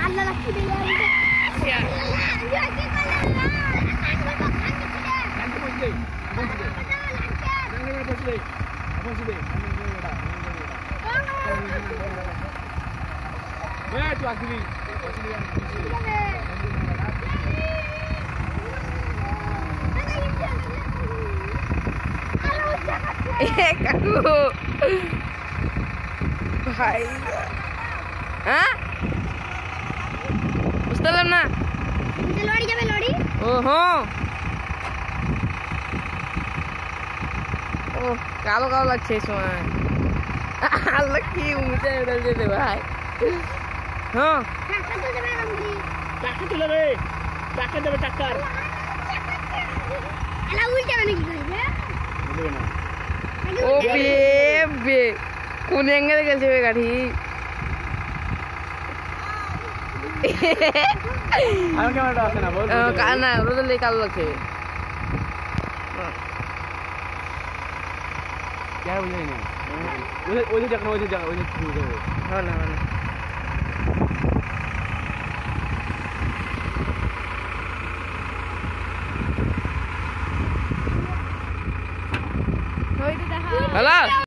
আল্লাহ রাখি দে ইয়া ইয়া কি করলে না কানতে বসলে tu asli. Kaku. Hai. Hah? Mustalam na. Lori jabe lori. Oh ho. Oh, কালো কালো লাগছে সময়। আল্লাহ কি উমতে উড়াল দে ভাই। হ্যাঁ। টাকা তো দেবে রঙ্গি। টাকা তো দেবে। টাকা দেবে টাকার। এলা উল্টে মানে কি করবে? দেবে না। ও বে কোন অ্যাঙ্গেলে গেছে বে গাড়ি? আমার ক্যামেরাটা আছে না বল। না রোদলে কালো লাগছে। क्या बोल रहे हैं ওই জায়গা ওই জায়গা হ্যাঁ না না হ্যালো